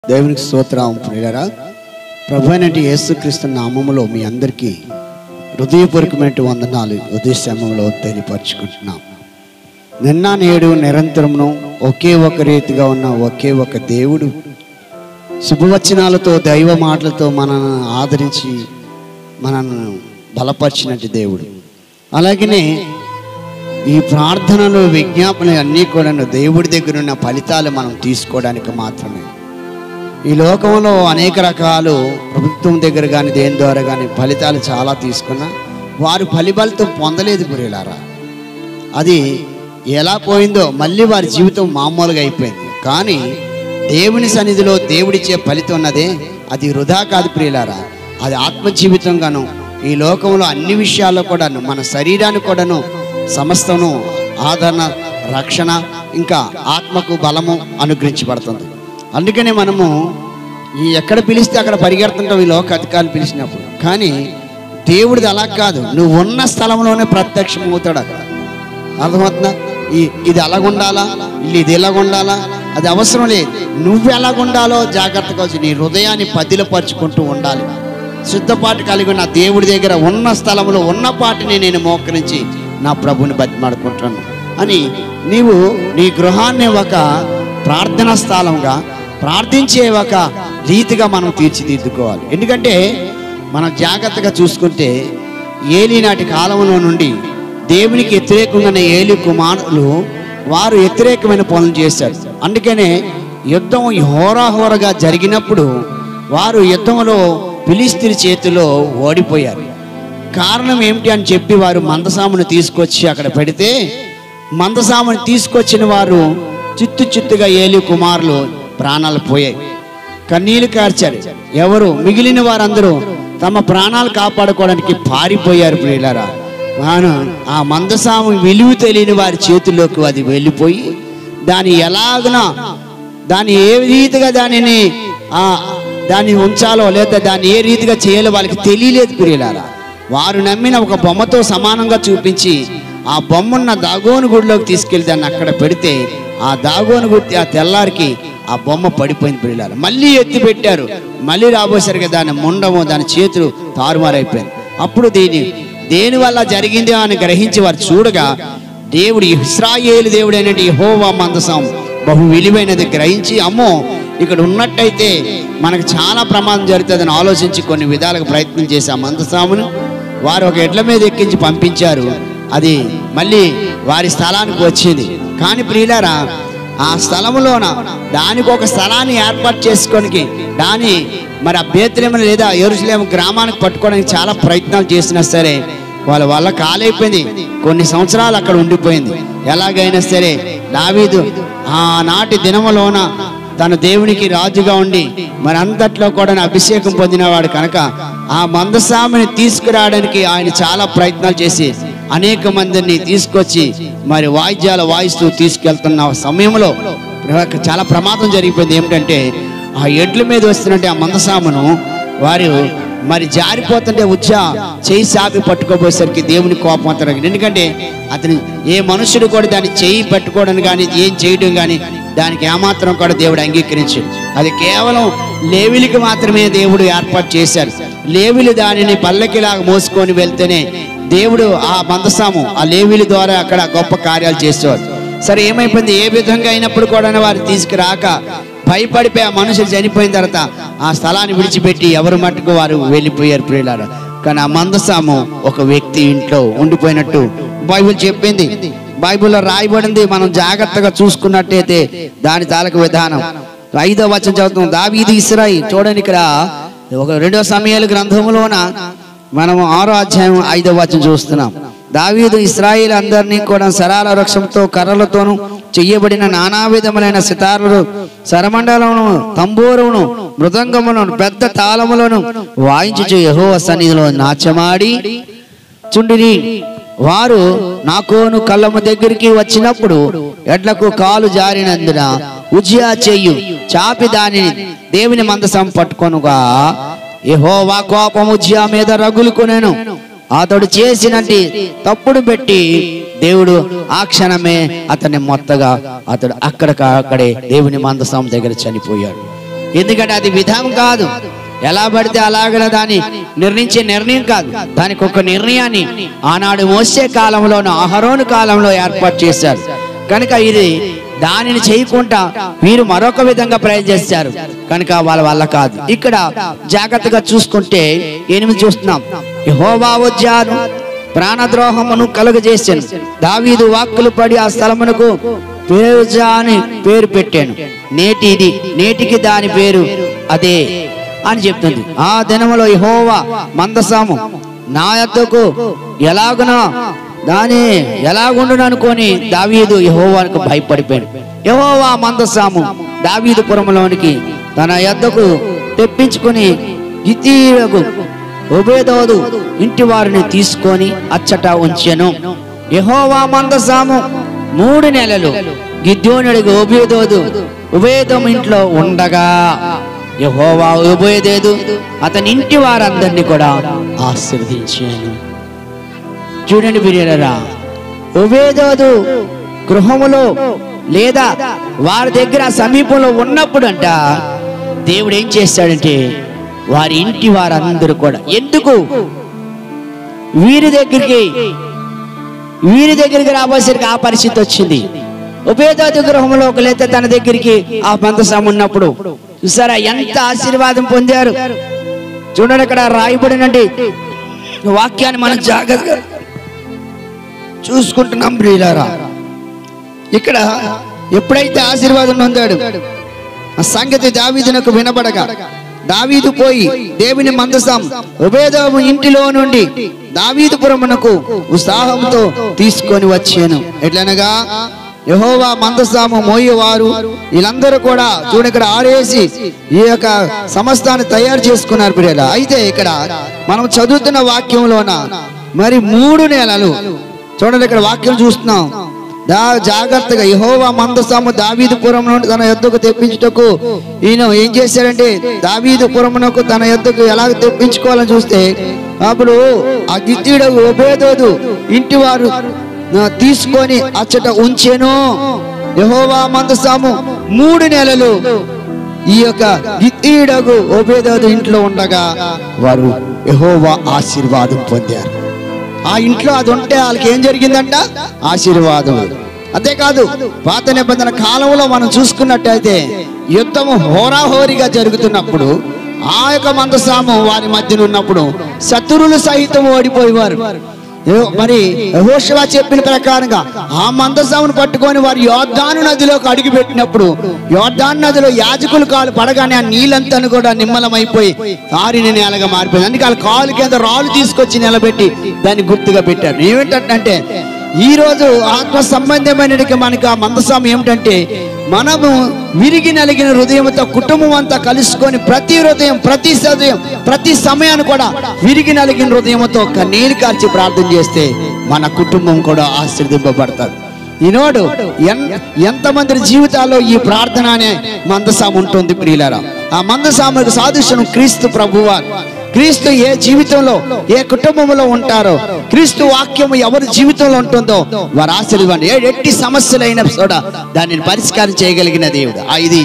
దేవునికి స్తోత్రం ప్రియులారా. ప్రభువైన యేసుక్రీస్తు నామములో మీ అందరికీ హృదయపూర్వకమైన వందనాలు ఉదయ సమయంలో తెలియపరచుకుంటున్నాం. నిన్న నేడు నిరంతరమును ఒకే ఒక రీతిగా ఉన్న ఒకే ఒక దేవుడు శుభవచనాలతో దైవ మాటలతో మనను ఆదరించి మనను బలపరిచినట్టు దేవుడు. అలాగనే ఈ ప్రార్థనలు విజ్ఞాపనలు అన్నీ కూడా దేవుడి దగ్గర ఉన్న ఫలితాలు మనం తీసుకోవడానికి మాత్రమే. ఈ లోకంలో అనేక రకాలు ప్రభుత్వం దగ్గర కానీ దేని ద్వారా కానీ ఫలితాలు చాలా తీసుకున్నా వారు ఫలితాలతో పొందలేదు ప్రియులారా. అది ఎలా పోయిందో మళ్ళీ వారి జీవితం మామూలుగా అయిపోయింది. కానీ దేవుని సన్నిధిలో దేవుడిచ్చే ఫలితం ఉన్నదే అది వృధా కాదు ప్రియులారా. అది ఆత్మ జీవితంగాను ఈ లోకంలో అన్ని విషయాల్లో కూడాను మన శరీరానికి కూడాను సమస్తను ఆదరణ రక్షణ ఇంకా ఆత్మకు బలము అనుగ్రహించబడుతుంది. అందుకనే మనము ఎక్కడ పిలిస్తే అక్కడ పరిగెడుతుంటాం ఈ లోక అధికారులు పిలిచినప్పుడు. కానీ దేవుడిది అలా కాదు, నువ్వు ఉన్న స్థలంలోనే ప్రత్యక్షం అవుతాడు అక్కడ. అర్థమవుతుందా? ఇది అలాగుండాలా, ఇది ఎలాగుండాలా అది అవసరం లేదు. నువ్వు ఎలాగుండాలో జాగ్రత్తగా వచ్చి నీ హృదయాన్ని పదిలపరుచుకుంటూ ఉండాలి. శుద్ధపాటు కలిగి నా దేవుడి దగ్గర ఉన్న స్థలంలో ఉన్న పాటిని నేను మోకరించి నా ప్రభుని బతిమాడుకుంటాను అని నీవు నీ గృహాన్ని ఒక ప్రార్థనా స్థలంగా ప్రార్థించే ఒక రీతిగా మనం తీర్చిదిద్దుకోవాలి. ఎందుకంటే మనం జాగ్రత్తగా చూసుకుంటే ఏలీ నాటి కాలంలో నుండి దేవునికి వ్యతిరేకంగా ఏలీ కుమారులు వారు వ్యతిరేకమైన పనులు చేశారు. అందుకనే యుద్ధం హోరాహోరగా జరిగినప్పుడు వారు యుద్ధంలో ఫిలిష్తీయుల చేతిలో ఓడిపోయారు. కారణం ఏమిటి అని చెప్పి వారు మందసామును తీసుకొచ్చి అక్కడ పెడితే మందసామును తీసుకొచ్చిన వారు చిత్తుగా ఏలీ కుమారులు ప్రాణాలు పోయాయి, కన్నీళ్లు కార్చారు. ఎవరు మిగిలిన వారందరూ తమ ప్రాణాలు కాపాడుకోవడానికి పారిపోయారు ప్రియులారా. ఆ మందసాము విలువ తెలియని వారి చేతుల్లోకి అది వెళ్ళిపోయి దాన్ని ఎలాగనా దాన్ని ఏ రీతిగా దాన్ని ఉంచాలో లేదా దాన్ని ఏ రీతిగా చేయాలో వాళ్ళకి తెలియలేదు ప్రియులారా. వారు నమ్మిన ఒక బొమ్మతో సమానంగా చూపించి ఆ బొమ్మన్న దాగోను గుడిలోకి తీసుకెళ్లి దాన్ని అక్కడ పెడితే ఆ దాగోను గుడి ఆ తెల్లారికి ఆ బొమ్మ పడిపోయింది ప్రియులారా. మళ్ళీ ఎత్తి పెట్టారు, మళ్ళీ రాబోసరికి దాని ముండము దాని చేతులు తారుమారైపోయింది. అప్పుడు దేని వల్ల జరిగింది అని గ్రహించి వారు చూడగా దేవుడు ఇశ్రాయేలు దేవుడు అయినట్టు యెహోవా మందసం బహు విలువైనది గ్రహించి అమ్మో ఇక్కడ ఉన్నట్టయితే మనకు చాలా ప్రమాదం జరుగుతుందని ఆలోచించి కొన్ని విధాలుగా ప్రయత్నం చేసి ఆ మందసామును వారు ఒక ఎడ్ల మీద ఎక్కించి పంపించారు. అది మళ్ళీ వారి స్థలానికి వచ్చింది. కానీ ప్రియులారా ఆ స్థలంలోన దానికి ఒక స్థలాన్ని ఏర్పాటు చేసుకోనికి దాని మరి ఆ బేత్లెహేము లేదా యెరూషలేము గ్రామానికి పట్టుకోవడానికి చాలా ప్రయత్నాలు చేసినా సరే వాళ్ళ వల్ల కాలైపోయింది. కొన్ని సంవత్సరాలు అక్కడ ఉండిపోయింది. ఎలాగైనా సరే దావీదు ఆనాటి దినములోన తన దేవునికి రాజుగా ఉండి మరి అంతట్లో కూడా అభిషేకం పొందినవాడు కనుక ఆ మందసాముని తీసుకురావడానికి ఆయన చాలా ప్రయత్నాలు చేసి అనేక మందిని తీసుకొచ్చి మరి వాయిద్యాలు వాయిస్తూ తీసుకెళ్తున్న సమయంలో చాలా ప్రమాదం జరిగిపోయింది. ఏమిటంటే ఆ ఎడ్ల మీద వస్తున్నట్టు ఆ మందసామును వారు మరి జారిపోతుంటే చేయి సాపి పట్టుకోపోయేసరికి దేవుని కోపం అంటారు. ఎందుకంటే అతను ఏ మనుషుడు కూడా దాన్ని చేయి పట్టుకోవడం కానీ ఏం చేయడం కానీ దానికి ఏమాత్రం కూడా దేవుడు అంగీకరించాడు. అది కేవలం లేవీలకు మాత్రమే దేవుడు ఏర్పాటు చేశారు. లేవీలు దానిని పల్లకిలాగా మోసుకొని వెళ్తేనే దేవుడు ఆ మందసాము ఆ లేవీల ద్వారా అక్కడ గొప్ప కార్యాలు చేసేవారు. సరే ఏమైపోయింది, ఏ విధంగా అయినప్పుడు కూడా వారు తీసుకురాక భయపడిపోయి ఆ మనుషులు చనిపోయిన తర్వాత ఆ స్థలాన్ని విడిచిపెట్టి ఎవరు మట్టుకు వారు వెళ్ళిపోయారు ప్రియులారా. కానీ ఆ మందసాము ఒక వ్యక్తి ఇంట్లో ఉండిపోయినట్టు బైబిల్ చెప్పింది. బైబిల్లో రాయబడింది. మనం జాగ్రత్తగా చూసుకున్నట్టయితే దాని తాలూకు విధానం 5వ వచనం చదువుతాం. దావీదు ఇశ్రాయేలు చూడండి, ఇక్కడ ఒక 2వ సమూయేలు గ్రంథంలోన మనం 6వ అధ్యాయం 5వ వచనం చూస్తున్నాం. దావీదు ఇశ్రాయేలు అందరినీ కూడా సరాల వృక్షంతో కర్రలతోనూ చెయ్యబడిన నానా విధములైన సితారులు సరమండలమును తంబూరును మృదంగములను పెద్ద తాళములను వాయించుచు యెహోవా సన్నిధిలో నాట్యమాడి చుండిరి. వారు నాకోను కళ్ళము దగ్గరికి వచ్చినప్పుడు ఎడ్లకు కాలు జారినందున ఉజ్జియా చెయ్యు చాపి దానిని దేవుని మందసం పట్టుకొనుగా యెహోవా కోపం ఉజ్జియా మీద రగులుకొనెను. అతడు చేసినట్టు తప్పుడు పెట్టి దేవుడు ఆ క్షణమే అతన్ని మొత్తగా అతడు అక్కడే దేవుని మందసం దగ్గర చనిపోయాడు. ఎందుకంటే అది విధానం కాదు, ఎలా పడితే అలాగ దాన్ని నిర్ణయించే నిర్ణయం కాదు. దానికి ఒక నిర్ణయాన్ని ఆనాడు మోసే కాలంలోనూ అహరోను కాలంలో ఏర్పాటు చేశారు. కనుక ఇది దానిని చేయకుండా వీరు మరొక విధంగా ప్రయత్నం చేశారు కనుక వాళ్ళ వల్ల కాదు. ఇక్కడ జాగ్రత్తగా చూసుకుంటే 8 చూస్తున్నాం. యెహోవా వచ్చాను, ప్రాణద్రోహమును కలుగజేశాను, దావీదు వాక్కులు పడి ఆ స్థలమునకు పెరుజా అని పేరు పెట్టాను, నేటికి దాని పేరు అదే అని చెప్తుంది. ఆ దినములో యెహోవా మందసము నా యొద్దకు ఎలాగుండును అనుకొని దావీదు యెహోవాకు భయపడిపోయాడు. యెహోవా మందసము దావీదు పురములోనికి తన యొద్దకు తెప్పించుకొని గిత్తీయులకు ఓబేదోదు ఇంటి వారిని తీసుకొని అచ్చట ఉంచెను. యెహోవా మందసము 3 నెలలు గిద్యోనుడికి ఓబేదోము ఇంట్లో ఉండగా యెహోవా ఓబేదోదు అతని ఇంటి వారందరినీ కూడా ఆశీర్వదించాను. చూడండి ప్రియులారా, ఓబేదోదు గృహములో లేదా వారి దగ్గర సమీపంలో ఉన్నప్పుడు అంట దేవుడు ఏం చేస్తాడంటే వారి ఇంటి వారందరూ కూడా ఎందుకు వీరి దగ్గరికి రావాల్సరికి ఆ పరిస్థితి వచ్చింది. ఓబేదోదు గృహంలో లేదా తన దగ్గరికి ఆ మందసం ఉన్నప్పుడు చూసారా ఎంత ఆశీర్వాదం పొందారు. చూడండి అక్కడ రాయబడినండి వాక్యాన్ని మనం జాగ్రత్తగా చూసుకుంటున్నాం ప్రియులారా. ఇక్కడ ఎప్పుడైతే ఆశీర్వాదం పొందాడు ఆ సంగతి దావీదునకు వినబడగా దావీదు పోయి దేవుని మందసం ఓబేదోము ఇంటిలో నుండి దావీదుపురమునకు ఉత్సాహంతో తీసుకొని వచ్చాను. ఎట్లనగా యెహోవా మందసము మోయేవారు వీళ్ళందరూ కూడా చూడ ఇక్కడ ఆరేసి ఈ యొక్క సమస్తాన్ని తయారు చేసుకున్నారు ప్రియులారా. అయితే ఇక్కడ మనం చదువుతున్న వాక్యంలోన మరి 3 నెలలు చూడండి ఇక్కడ వాక్యం చూస్తున్నాం. జాగ్రత్తగా యెహోవా మందసము దావీదుపురం నుండి తన యొద్దకు తెప్పించుటకు ఈయన ఏం చేశాడంటే దావీదుపురమునకు తన యొద్దకు ఎలా తెప్పించుకోవాలని చూస్తే అప్పుడు ఆ గిత్తీయుడు ఓబేదోదు ఇంటి వారు తీసుకొని అచ్చట ఉంచెను. యెహోవా మందసము 3 నెలలు ఈ యొక్క గిత్తీయుడు ఓబేదోదు ఇంట్లో ఉండగా వారు యెహోవా ఆశీర్వాదం పొందారు. ఆ ఇంట్లో అది ఉంటే వాళ్ళకి ఏం జరిగిందంట? ఆశీర్వాదం. అంతేకాదు పాత నిబంధన కాలంలో మనం చూసుకున్నట్టయితే యుద్ధము హోరాహోరీగా జరుగుతున్నప్పుడు ఆ యొక్క మందసము వారి మధ్యన ఉన్నప్పుడు శత్రువులు సహితం ఓడిపోయేవారు. మరి యెహోషువ చెప్పిన ప్రకారంగా ఆ మందసమును పట్టుకొని వారు యోర్దాను నదిలోకి అడుగు పెట్టినప్పుడు యోర్దాను నదిలో యాజకులు కాలు పడగానే ఆ నీళ్ళంతా కూడా నిమ్మలమైపోయి ఆరిన నేలగా మారిపోయింది. అందుకే వాళ్ళ కాలు కింద రాళ్ళు తీసుకొచ్చి నిలబెట్టి దాన్ని గుర్తుగా పెట్టారు. ఏమిటంటే ఈ రోజు ఆత్మ సంబంధమైన మనకి ఆ మందసం ఏమిటంటే మనము విరిగి నలిగిన హృదయంతో కుటుంబం అంతా కలుసుకొని ప్రతి హృదయం ప్రతి సమయాన్ని కూడా విరిగి నలిగిన హృదయంతో కన్నీరు కార్చి ప్రార్థన చేస్తే మన కుటుంబం కూడా ఆశీర్వదింపబడతారు. ఈనాడు ఎంతమంది జీవితాల్లో ఈ ప్రార్థన అనే మందసం ఉంటుంది ప్రియులారా. ఆ మందసాముకు సాదృశ్యం క్రీస్తు ప్రభువారు. క్రీస్తు ఏ జీవితంలో ఏ కుటుంబంలో ఉంటారో క్రీస్తు వాక్యము ఎవరి జీవితంలో ఉంటుందో వారు ఆశీర్వాదం ఎట్టి సమస్యలైనా కూడా దానిని పరిష్కారం చేయగలిగిన దేవుడు. ఇది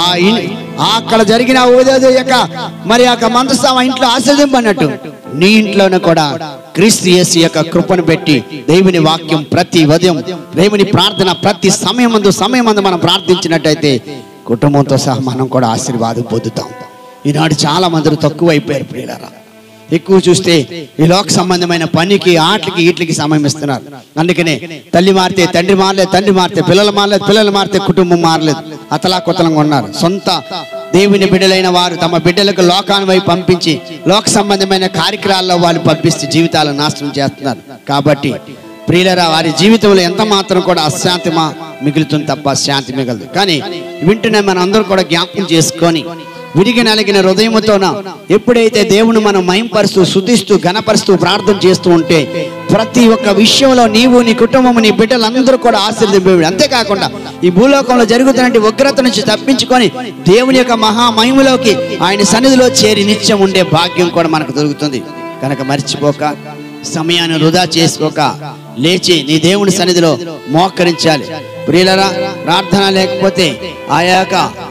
అక్కడ జరిగిన ఓబేదోదు యొక్క మరి ఆ మందసం ఇంట్లో ఆశీర్వదింపన్నట్టు నీ ఇంట్లోనే కూడా క్రీస్తు యేసు యొక్క కృపను పెట్టి దేవుని వాక్యం ప్రతి ఉదయం దేవుని ప్రార్థన ప్రతి సమయమందు మనం ప్రార్థించినట్టయితే కుటుంబంతో సహా మనం కూడా ఆశీర్వాదం పొందుతాం. ఈనాడు చాలా మంది తక్కువ అయిపోయారు ప్రియులారా. ఎక్కువ చూస్తే ఈ లోక సంబంధమైన పనికి ఆటలకి వీటికి సమయం ఇస్తున్నారు. అందుకనే తల్లి మారితే తండ్రి మారలేదు, తండ్రి మారితే పిల్లలు మారలేదు, పిల్లలు మారితే కుటుంబం మారలేదు, అతలాకుతలంగా ఉన్నారు. సొంత దేవుని బిడ్డలైన వారు తమ బిడ్డలకు లోకాన్ని వైపు పంపించి లోక సంబంధమైన కార్యక్రమాల్లో వాళ్ళు పంపిస్తే జీవితాలను నాశనం చేస్తున్నారు. కాబట్టి ప్రియులారా వారి జీవితంలో ఎంత మాత్రం కూడా అశాంతి మిగులుతుంది తప్ప శాంతి మిగలదు. కానీ వింటూనే మనం అందరూ కూడా జ్ఞాపకం చేసుకొని విరిగి నలిగిన హృదయముతోన ఎప్పుడైతే దేవుని మనం మహింపరుస్తూ స్తుతిస్తూ ఘనపరుస్తూ ప్రార్థన చేస్తూ ఉంటే ప్రతి ఒక్క విషయంలో నీవు నీ కుటుంబం నీ బిడ్డలందరూ కూడా ఆశీర్వదింపబడి అంతేకాకుండా ఈ భూలోకంలో జరుగుతున్న ఉగ్రత నుంచి తప్పించుకొని దేవుని యొక్క మహామహిమలోకి ఆయన సన్నిధిలో చేరి నిత్యం ఉండే భాగ్యం కూడా మనకు దొరుకుతుంది. కనుక మర్చిపోక సమయాన్ని వృధా చేసుకోక లేచి నీ దేవుని సన్నిధిలో మోకరించాలి. ప్రియులారా ప్రార్థన లేకపోతే ఆ యొక్క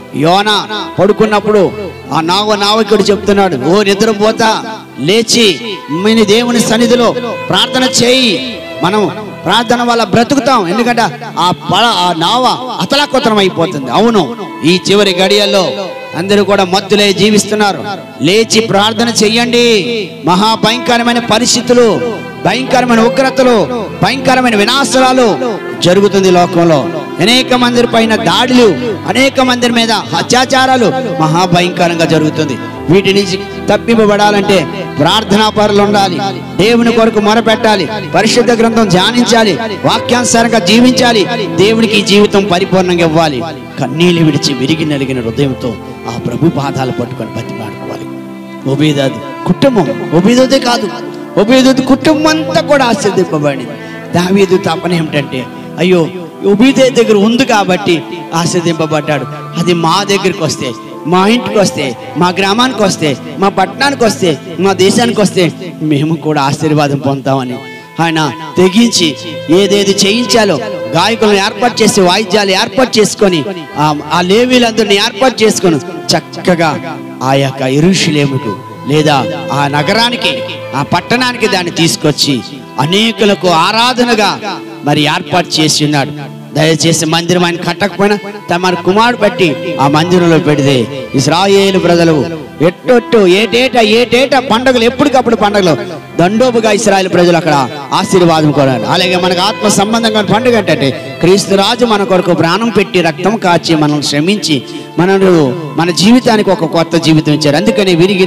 యోనా పడుకున్నప్పుడు ఆ నావికుడు చెప్తున్నాడు, ఓ నిద్రపోతా లేచి మీ దేవుని సన్నిధిలో ప్రార్థన చేయి, మనం ప్రార్థన వల్ల బ్రతుకుతాం, ఎందుకంటే ఆ నావ అతలాకుతలం అయిపోతుంది. అవును, ఈ చివరి గడియల్లో అందరూ కూడా మత్తులై జీవిస్తున్నారు. లేచి ప్రార్థన చెయ్యండి. మహాభయంకరమైన పరిస్థితులు, భయంకరమైన ఉగ్రతలు, భయంకరమైన వినాశనాలు జరుగుతుంది లోకంలో. అనేక మంది పైన దాడులు, అనేక మంది మీద అత్యాచారాలు మహాభయంకరంగా జరుగుతుంది. వీటి నుంచి తప్పింపబడాలంటే ప్రార్థనా పరులు ఉండాలి, దేవుని కొరకు మొరపెట్టాలి, పరిశుద్ధ గ్రంథం ధ్యానించాలి, వాక్యానుసారంగా జీవించాలి, దేవునికి జీవితం పరిపూర్ణంగా ఇవ్వాలి. కన్నీళ్ళు విడిచి విరిగి నలిగిన హృదయంతో ఆ ప్రభు పాదాలు పట్టుకొని బతిమాడుకోవాలి. ఓబేదోదు కుటుంబం, ఓబేదోదే కాదు, ఓబేదోదు కుటుంబం అంతా కూడా ఆశీర్వదింపబడింది. దావీదు తపన ఏమిటంటే, అయ్యో ఓబేదోదు దగ్గర ఉంది కాబట్టి ఆశీర్వదింపబడ్డాడు, అది మా దగ్గరికి వస్తే, మా ఇంటికి వస్తే, మా గ్రామానికి వస్తే, మా పట్టణానికి వస్తే, మా దేశానికి వస్తే మేము కూడా ఆశీర్వాదం పొందుతామని ఆయన తెగించి ఏదేది చేయించాలో గాయకులను ఏర్పాటు చేసి, వాయిద్యాలు ఏర్పాటు చేసుకొని, ఆ లేవీలందరినీ ఏర్పాటు చేసుకొని చక్కగా ఆ యొక్క యెరూషలేముకు లేదా ఆ నగరానికి, ఆ పట్టణానికి దాన్ని తీసుకొచ్చి అనేకులకు ఆరాధనగా మరి ఏర్పాటు చేసి ఉన్నాడు. దయచేసి మందిరం ఆయన కట్టకపోయినా తమ కుమారుడు పెట్టి ఆ మందిరంలో పెడితే ఇశ్రాయేలు ప్రజలు ఏటేటా పండుగలు, ఎప్పటికప్పుడు పండుగలు దండోపుగా ఇశ్రాయేలు ప్రజలు అక్కడ ఆశీర్వాదం కొనాలి. అలాగే మనకు ఆత్మ సంబంధంగా పండుగ ఏంటంటే క్రీస్తు రాజు మన కొరకు ప్రాణం పెట్టి రక్తం కాచి మనల్ని శ్రమించి మన జీవితానికి ఒక కొత్త జీవితం ఇచ్చారు. అందుకని విరిగి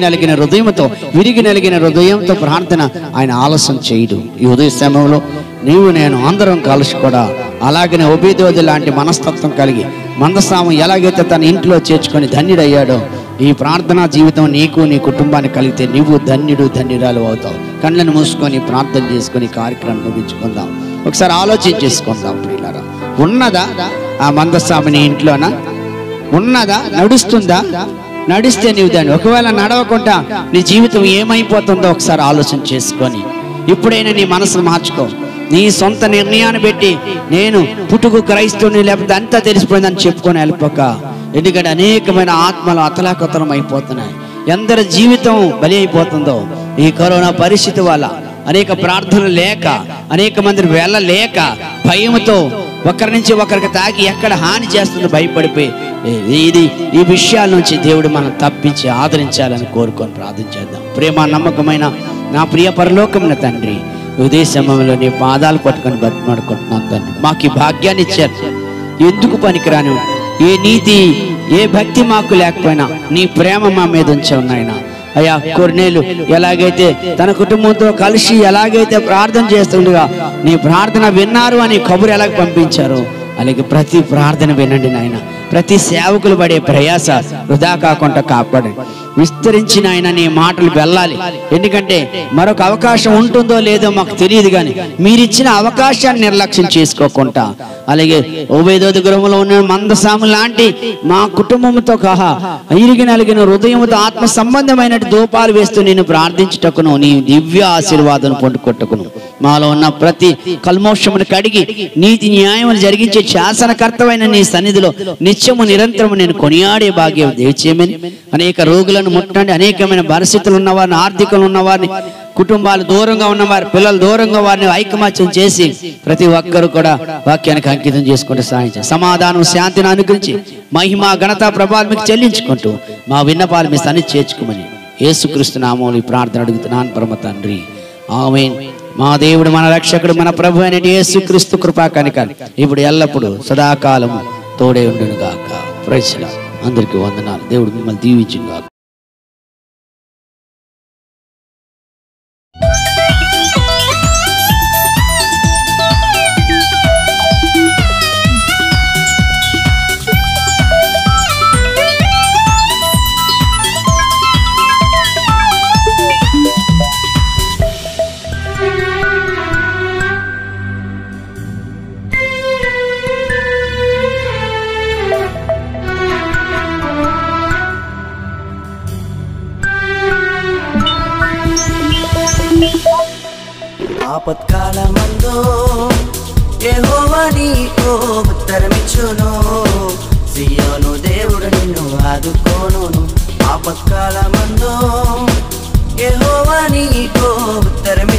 నలిగిన హృదయంతో ప్రార్థన ఆయన ఆలస్యం చేయడు. ఈ ఉదయ సమయంలో నీవు నేను అందరం కలిసి కూడా అలాగనే ఓబేదోదు లాంటి మనస్తత్వం కలిగి మందసాము ఎలాగైతే తన ఇంట్లో చేర్చుకొని ధన్యుడయ్యాడో, ఈ ప్రార్థనా జీవితం నీకు నీ కుటుంబానికి కలిగితే నీవు ధన్యురాలు అవుతావు. కళ్ళను మూసుకొని ప్రార్థన చేసుకొని కార్యక్రమం ముగించుకుందాం. ఒకసారి ఆలోచన చేసుకుందాం. ప్రియులారా, ఉన్నదా ఆ మందసాము నీ ఇంట్లోనా? ఉన్నదా? నడుస్తుందా? నడిస్తే నీవు దాన్ని, ఒకవేళ నడవకుండా నీ జీవితం ఏమైపోతుందో ఒకసారి ఆలోచన చేసుకొని ఇప్పుడైనా నీ మనసును మార్చుకో. నీ సొంత నిర్ణయాన్ని పెట్టి నేను పుట్టుకు క్రైస్తవుని లేకపోతే అంతా తెలిసిపోయిందని చెప్పుకొని వెళ్ళిపోక, ఎందుకంటే అనేకమైన ఆత్మలు అతలాకుతలం అయిపోతున్నాయి. ఎందరి జీవితం బలి అయిపోతుందో ఈ కరోనా పరిస్థితి వల్ల, అనేక ప్రార్థనలు లేక, అనేక మంది వెళ్ళలేక, భయంతో ఒకరి నుంచి ఒకరికి తాకి ఎక్కడ హాని చేస్తుందో భయపడిపోయి ఈ విషయాల నుంచి దేవుడు మనం తప్పించి ఆదరించాలని కోరుకొని ప్రార్థన చేద్దాం. ప్రేమ నమ్మకమైన నా ప్రియ పరలోకమైన తండ్రి, ఉదయ సమయంలో నీ పాదాలు పట్టుకొని బతిమాడుకుంటున్నాను తండ్రి. మాకు ఈ భాగ్యాన్ని ఇచ్చారు. ఎందుకు పనికిరాను ఏ నీతి, ఏ భక్తి మాకు లేకపోయినా నీ ప్రేమ మా మీద ఉంచావు నాయన. అయ్యా, కొర్నేలు ఎలాగైతే తన కుటుంబంతో కలిసి ఎలాగైతే ప్రార్థన చేస్తుండగా నీ ప్రార్థన విన్నారు అని కబురు ఎలాగ పంపించారు, అలాగే ప్రతి ప్రార్థన వినండి నాయన. ప్రతి సేవకులు పడే ప్రయాస వృధా కాకుండా కాపాడండి. విస్తరించిన ఆయన నీ మాటలు వెళ్ళాలి. ఎందుకంటే మరొక అవకాశం ఉంటుందో లేదో మాకు తెలియదు, కానీ మీరిచ్చిన అవకాశాన్ని నిర్లక్ష్యం చేసుకోకుండా, అలాగే ఓబేదోదు గృహంలో ఉన్న మందసాము లాంటి మా కుటుంబంతో కహా ఇరిగి నలిగిన హృదయంతో ఆత్మ సంబంధమైన ధూపాలు వేస్తూ నేను ప్రార్థించుటకును, నీ దివ్య ఆశీర్వాదం పొందుకొట్టుకును, మాలో ఉన్న ప్రతి కల్మోషమును కడిగి నీతి న్యాయములు జరిగించే శాసనకర్తమైన నీ సన్నిధిలో నిత్యము నిరంతరము నేను కొనియాడే భాగ్యం దయచేయమని, అనేక రోగులను ముట్టండి, అనేకమైన పరిస్థితులు ఉన్నవారిని, ఆర్థికంలో ఉన్నవారిని, కుటుంబాలు దూరంగా ఉన్నవారు, పిల్లలు దూరంగా వారిని ఐకమత్యం చేసి ప్రతి ఒక్కరు కూడా వాక్యానికి అంకితం చేసుకుంటూ సాధించారు. సమాధానం, శాంతిని అనుగ్రహించి మహిమ, ఘనత, ప్రభావం మీకు చెల్లించుకుంటూ మా విన్నపాలు మీ సన్నిధి చేర్చుకోమని యేసుక్రీస్తు నామములో ఈ ప్రార్థన అడుగుతున్నాను పరమ తండ్రి, ఆమేన్. మా దేవుడు, మన రక్షకుడు, మన ప్రభు అయిన యేసుక్రీస్తు కృపా కనికలు ఇప్పుడు ఎల్లప్పుడూ సదాకాలము తోడే ఉండును గాక. Praise lord. అందరికీ వందనాలు. దేవుడు మిమ్మల్ని దీవించును గాక. ఆపత్కాలమందు యెహోవా నీకు ఉత్తరమిచ్చును, సియోను దేవుడు నిన్ను ఆదుకోను ఆపత్కాలమందు యెహోవా నీకు ఉత్తరం